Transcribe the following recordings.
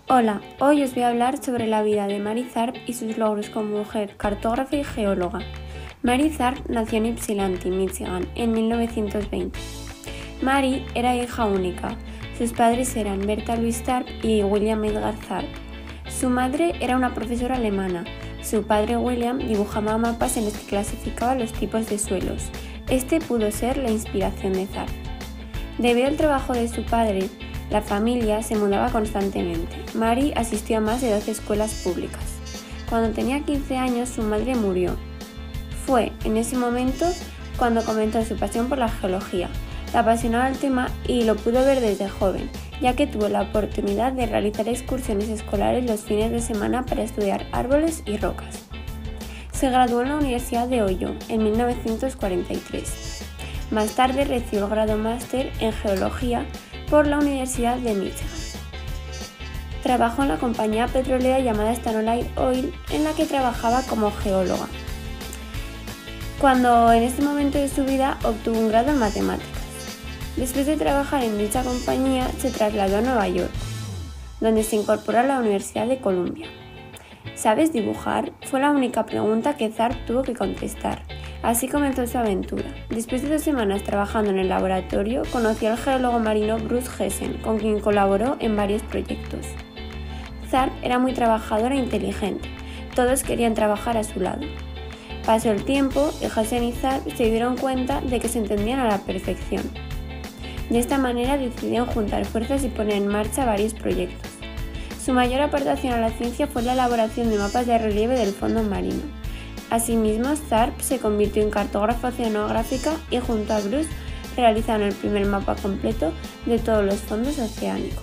Hola, hoy os voy a hablar sobre la vida de Mary Tharp y sus logros como mujer cartógrafa y geóloga. Mary Tharp nació en Ypsilanti, Michigan, en 1920. Mary era hija única. Sus padres eran Bertha Louise Tharp y William Edgar Tharp. Su madre era una profesora alemana. Su padre William dibujaba mapas en los que clasificaba los tipos de suelos. Este pudo ser la inspiración de Tharp. Debido al trabajo de su padre, la familia se mudaba constantemente. Mary asistió a más de 12 escuelas públicas. Cuando tenía 15 años, su madre murió. Fue en ese momento cuando comenzó su pasión por la geología. La apasionaba el tema y lo pudo ver desde joven, ya que tuvo la oportunidad de realizar excursiones escolares los fines de semana para estudiar árboles y rocas. Se graduó en la Universidad de Ohio en 1943. Más tarde recibió el grado máster en geología por la Universidad de Michigan. Trabajó en la compañía petrolera llamada Statoil Oil, en la que trabajaba como geóloga, cuando en este momento de su vida obtuvo un grado en matemáticas. Después de trabajar en dicha compañía, se trasladó a Nueva York, donde se incorporó a la Universidad de Columbia. ¿Sabes dibujar? Fue la única pregunta que Tharp tuvo que contestar. Así comenzó su aventura. Después de 2 semanas trabajando en el laboratorio, conoció al geólogo marino Bruce Hessen, con quien colaboró en varios proyectos. Tharp era muy trabajadora e inteligente. Todos querían trabajar a su lado. Pasó el tiempo y Hessen y Tharp se dieron cuenta de que se entendían a la perfección. De esta manera decidieron juntar fuerzas y poner en marcha varios proyectos. Su mayor aportación a la ciencia fue la elaboración de mapas de relieve del fondo marino. Asimismo, Tharp se convirtió en cartógrafa oceanográfica y junto a Bruce realizaron el primer mapa completo de todos los fondos oceánicos.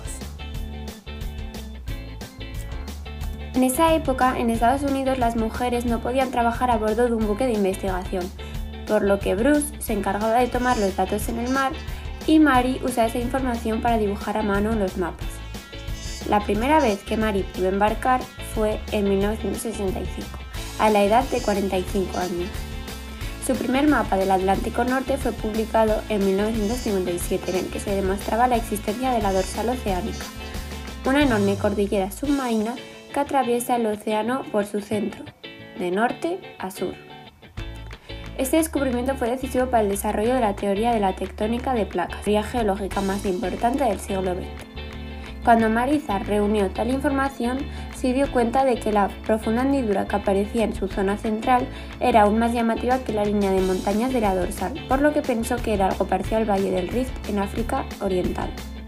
En esa época, en Estados Unidos, las mujeres no podían trabajar a bordo de un buque de investigación, por lo que Bruce se encargaba de tomar los datos en el mar y Mary usaba esa información para dibujar a mano los mapas. La primera vez que Mary pudo embarcar fue en 1965, a la edad de 45 años. Su primer mapa del Atlántico Norte fue publicado en 1957, en el que se demostraba la existencia de la dorsal oceánica, una enorme cordillera submarina que atraviesa el océano por su centro, de norte a sur. Este descubrimiento fue decisivo para el desarrollo de la teoría de la tectónica de placas, la teoría geológica más importante del siglo XX. Cuando Mary Tharp reunió tal información, se dio cuenta de que la profunda hendidura que aparecía en su zona central era aún más llamativa que la línea de montañas de la dorsal, por lo que pensó que era algo parecido al Valle del Rift en África Oriental.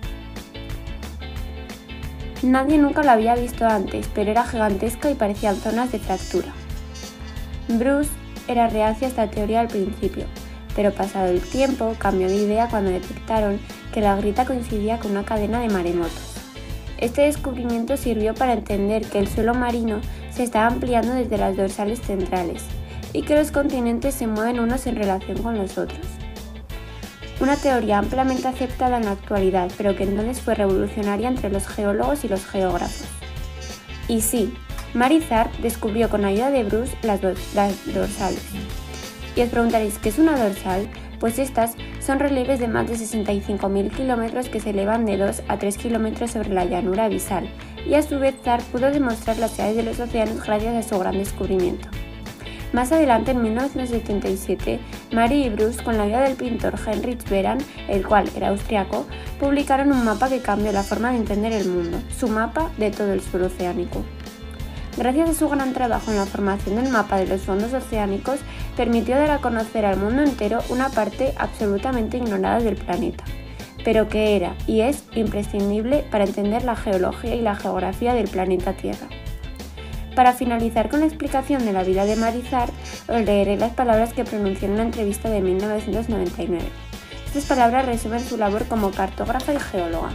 Nadie nunca lo había visto antes, pero era gigantesca y parecían zonas de fractura. Bruce era reacio a esta teoría al principio, pero pasado el tiempo cambió de idea cuando detectaron que la grieta coincidía con una cadena de maremotos. Este descubrimiento sirvió para entender que el suelo marino se estaba ampliando desde las dorsales centrales y que los continentes se mueven unos en relación con los otros. Una teoría ampliamente aceptada en la actualidad, pero que entonces fue revolucionaria entre los geólogos y los geógrafos. Y sí, Mary Tharp descubrió con ayuda de Bruce las dorsales. Y os preguntaréis, ¿qué es una dorsal? Pues estas son relieves de más de 65.000 kilómetros que se elevan de 2 a 3 kilómetros sobre la llanura abisal, y a su vez Tharp pudo demostrar las edades de los océanos gracias a su gran descubrimiento. Más adelante, en 1977, Mary y Bruce, con la ayuda del pintor Heinrich Beran, el cual era austriaco, publicaron un mapa que cambió la forma de entender el mundo, su mapa de todo el suelo oceánico. Gracias a su gran trabajo en la formación del mapa de los fondos oceánicos, permitió dar a conocer al mundo entero una parte absolutamente ignorada del planeta, pero que era y es imprescindible para entender la geología y la geografía del planeta Tierra. Para finalizar con la explicación de la vida de Mary Tharp, os leeré las palabras que pronunció en una entrevista de 1999. Estas palabras resumen su labor como cartógrafa y geóloga.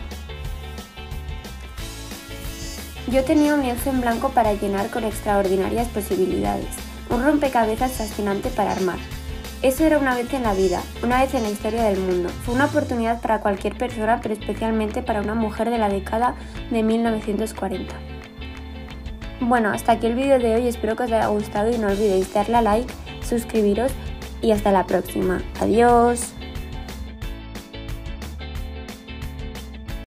Yo tenía un lienzo en blanco para llenar con extraordinarias posibilidades, un rompecabezas fascinante para armar. Eso era una vez en la vida, una vez en la historia del mundo. Fue una oportunidad para cualquier persona, pero especialmente para una mujer de la década de 1940. Bueno, hasta aquí el vídeo de hoy, espero que os haya gustado y no olvidéis darle a like, suscribiros y hasta la próxima. Adiós.